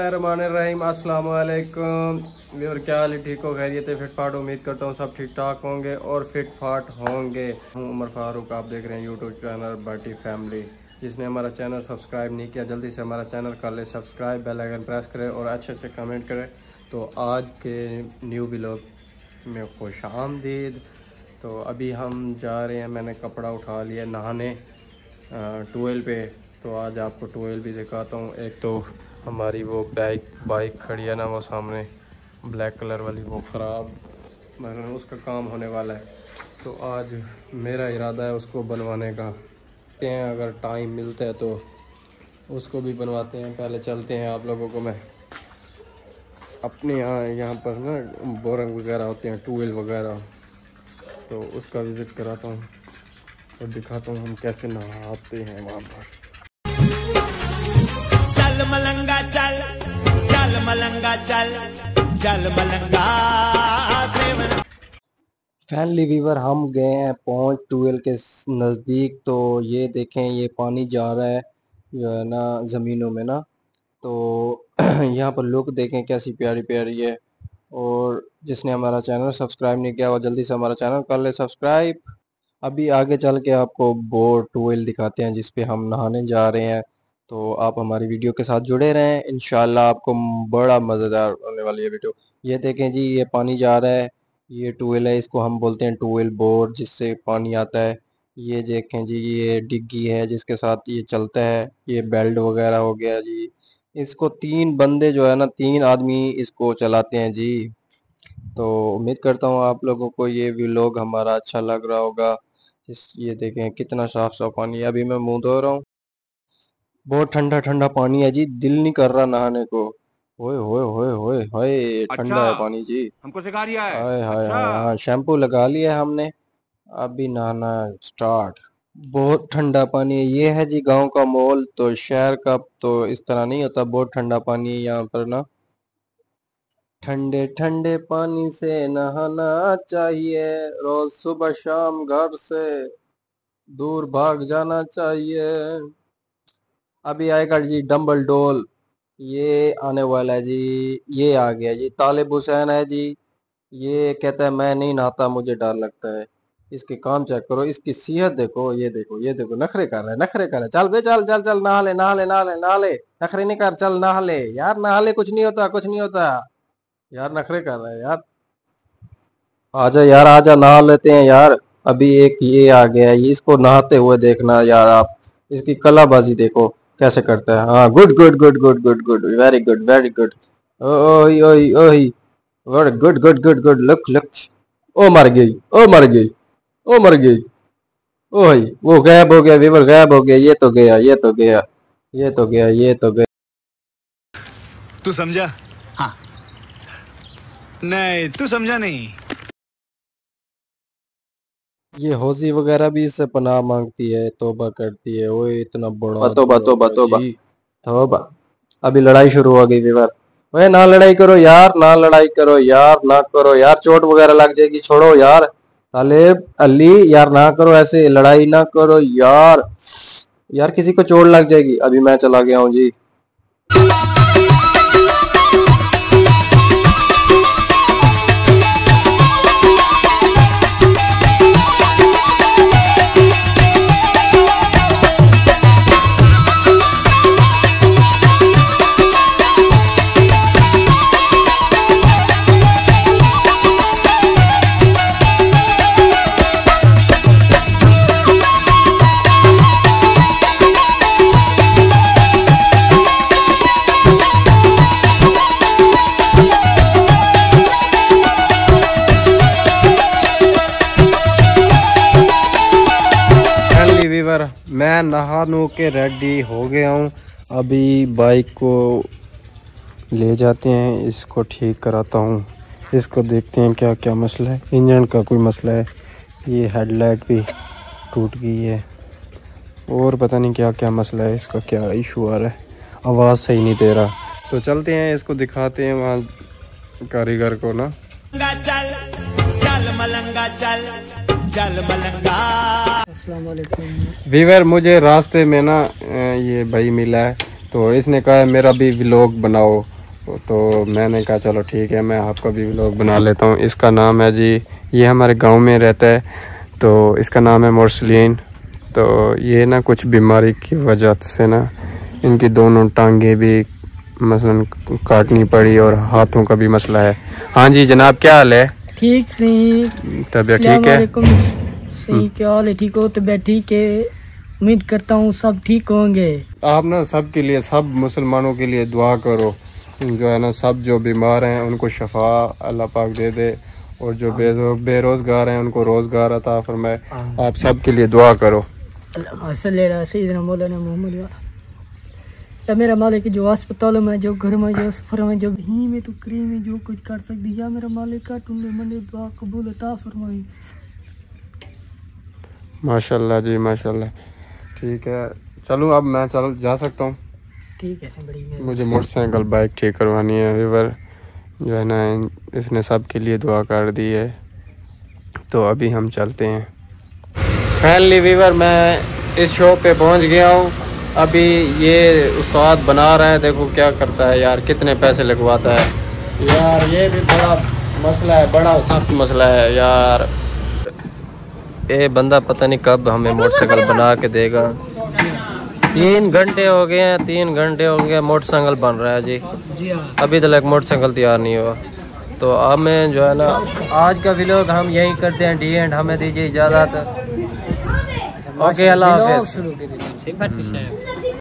बिस्मिल्लाहिर्रहमानिर्रहीम अस्सलाम वालेकुम। और क्या हाल है, ठीक हो, खैरियत है, फिट फाट। उम्मीद करता हूँ सब ठीक ठाक होंगे और फिट फाट होंगे। हूँ उमर फारूक, आप देख रहे हैं यूट्यूब चैनल बाटी फैमिली। जिसने हमारा चैनल सब्सक्राइब नहीं किया जल्दी से हमारा चैनल कर ले सब्सक्राइब, बेल आइकन प्रेस करें और अच्छे से कमेंट करें। तो आज के न्यू व्लॉग में खुश आमदीद। तो अभी हम जा रहे हैं, मैंने कपड़ा उठा लिया नहाने ट्वेल पे। तो आज आपको ट्वेल भी दिखाता हूँ। एक तो हमारी वो बाइक खड़ी है ना, वो सामने ब्लैक कलर वाली, वो ख़राब, मतलब उसका काम होने वाला है। तो आज मेरा इरादा है उसको बनवाने का। देखते हैं अगर टाइम मिलता है तो उसको भी बनवाते हैं। पहले चलते हैं, आप लोगों को मैं अपने यहाँ पर ना बोरंग वगैरह होते हैं, ट्वेल वगैरह, तो उसका विज़िट कराता हूँ और दिखाता हूँ हम कैसे नहाते हैं वहाँ पर। चल मलंगा चल, चल मलंगा चल, चल मलंगा सेवन। फैमिली वीवर हम गए हैं पहुँच ट्वेल के नज़दीक। तो ये देखें, ये पानी जा रहा है जो है ना ज़मीनों में ना। तो यहाँ पर लुक देखें कैसी प्यारी प्यारी है। और जिसने हमारा चैनल सब्सक्राइब नहीं किया वो जल्दी से हमारा चैनल कर ले सब्सक्राइब। अभी आगे चल के आपको बोर ट्वेल दिखाते हैं जिस पे हम नहाने जा रहे हैं। तो आप हमारी वीडियो के साथ जुड़े रहें, इंशाल्लाह आपको बड़ा मज़ेदार होने वाली है वीडियो। ये देखें जी, ये पानी जा रहा है, ये ट्वेल है, इसको हम बोलते हैं ट्वेल बोर, जिससे पानी आता है। ये देखें जी, ये डिग्गी है जिसके साथ ये चलता है। ये बेल्ट वगैरह हो गया जी। इसको 3 बंदे जो है ना, 3 आदमी इसको चलाते हैं जी। तो उम्मीद करता हूँ आप लोगों को ये व्लॉग हमारा अच्छा लग रहा होगा। ये देखें कितना साफ साफ पानी है। अभी मैं मुंह धो रहा हूँ, बहुत ठंडा ठंडा पानी है जी, दिल नहीं कर रहा नहाने को। ओए होए होए होए हाय, अच्छा, ठंडा है पानी जी। हमको सिखा रिया है। हाय हाय अच्छा, हाय, हाँ शैम्पू लगा लिया है हमने, अभी नहाना स्टार्ट। बहुत ठंडा पानी है। ये है जी गांव का माहौल। तो शहर का तो इस तरह नहीं होता, बहुत ठंडा पानी है यहाँ पर ना। ठंडे ठंडे पानी से नहाना चाहिए, रोज सुबह शाम घर से दूर भाग जाना चाहिए। अभी आएगा जी डंबल डोल, ये आने वाला है जी। ये आ गया जी, तालिब हुसैन है जी। ये कहता है मैं नहीं नहाता, मुझे डर लगता है। इसके काम चेक करो, इसकी सेहत देखो, ये देखो ये देखो, नखरे कर रहा है, नखरे कर रहा है। चल बे चल चल चल, नहा ले नहा ले नहा ले नहा ले, नखरे नहीं कर, चल नहा ले यार, नहा ले, कुछ नहीं होता कुछ नहीं होता यार, नखरे कर रहा है यार। आजा यार, आजा नहा लेते हैं यार। अभी एक ये आ गया है, ये इसको नहाते हुए देखना यार आप। इसकी कलाबाजी देखो कैसे करता है। हाँ, good good good good good good, very good very good. ओही ओही ओही, very good good good good, look look. ओ मर गई, ओ मर गई, ओ मर गई। ओही, वो गायब हो गया, वीवर गायब हो गया। ये तो गया, ये तो गया, ये तो गया, ये तो गया। तू समझा? हाँ। नहीं, तू समझा नहीं। ये हौजी वगैरह भी इससे पनाह मांगती है, तौबा करती है। ओए इतना बड़ा तौबा तौबा तौबा तौबा। अभी लड़ाई शुरू हो गई विवर। ओए ना लड़ाई करो यार, ना लड़ाई करो यार, ना करो यार, चोट वगैरह लग जाएगी, छोड़ो यार। तालिब अली यार, ना करो ऐसे, लड़ाई ना करो यार, यार किसी को चोट लग जाएगी। अभी मैं चला गया हूँ जी। मैं नहा नु के रेडी हो गया हूँ। अभी बाइक को ले जाते हैं, इसको ठीक कराता हूँ। इसको देखते हैं क्या क्या मसला है। इंजन का कोई मसला है, ये हेडलाइट भी टूट गई है, और पता नहीं क्या क्या मसला है, इसका क्या इशू आ रहा है, आवाज़ सही नहीं दे रहा। तो चलते हैं, इसको दिखाते हैं वहाँ कारीगर को ना। चल चल मलंगा चल, चल मलंगा। अस्सलाम वालेकुम। वीवर, मुझे रास्ते में ना ये भाई मिला है, तो इसने कहा मेरा भी व्लॉग बनाओ। तो मैंने कहा चलो ठीक है, मैं आपका भी व्लॉग बना लेता हूँ। इसका नाम है जी, ये हमारे गांव में रहता है, तो इसका नाम है मोर्सलीन। तो ये ना कुछ बीमारी की वजह से ना इनकी दोनों टांगें भी मसलन काटनी पड़ी और हाथों का भी मसला है। हाँ जी जनाब, क्या हाल है? ठीक सही। तबीयत ठीक है? सही, क्या हाल है? ठीक हो? तबीयत ठीक है? उम्मीद करता हूँ सब ठीक होंगे। आप ना सब के लिए, सब मुसलमानों के लिए दुआ करो, जो है ना सब जो बीमार हैं उनको शफा अल्लाह पाक दे दे, और जो बेरोज़गार हैं उनको रोज़गार अता फरमाए। आप सब के लिए दुआ करो। या मेरा मालिक जो अस्पतालों में, जो घर में, जो सफर में, जो ही में तो करी में जो कुछ कर सकती, या मेरा मालिक का टुंडे मंडे दुआ कबूल अता फरमाई। माशाल्लाह जी माशाल्लाह। ठीक है, चलूँ अब मैं जा सकता हूँ? ठीक है, बड़ी मुझे मोटरसाइकिल बाइक ठीक करवानी है। वीवर जो है ना इसने सब के लिए दुआ कर दी है, तो अभी हम चलते हैं। फाइनली वीवर मैं इस शॉप पे पहुंच गया हूँ। अभी ये उस्ताद बना रहा है, देखो क्या करता है यार, कितने पैसे लगवाता है यार। ये भी बड़ा मसला है, बड़ा सख्त मसला है यार। ये बंदा पता नहीं कब हमें मोटरसाइकिल बना के देगा। 3 घंटे हो गए हैं, 3 घंटे हो गए मोटरसाइकिल बन रहा है जी, अभी तक मोटरसाइकिल तैयार नहीं हुआ। तो हमें जो है ना आज का व्लॉग हम यहीं करते हैं डी एंड। हमें दीजिए इजाज़त। ओके, अल्लाह हाफिज़।